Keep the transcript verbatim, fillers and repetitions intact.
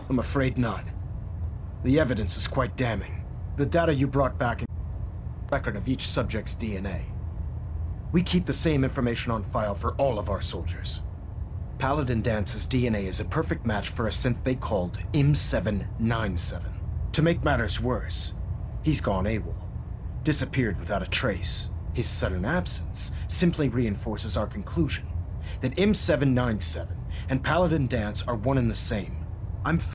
I'm afraid not. The evidence is quite damning. The data you brought back is a record of each subject's D N A. We keep the same information on file for all of our soldiers. Paladin Dance's D N A is a perfect match for a synth they called I M seven ninety-seven. To make matters worse, he's gone AWOL. Disappeared without a trace. His sudden absence simply reinforces our conclusion that I M seven ninety-seven and Paladin Dance are one and the same. I'm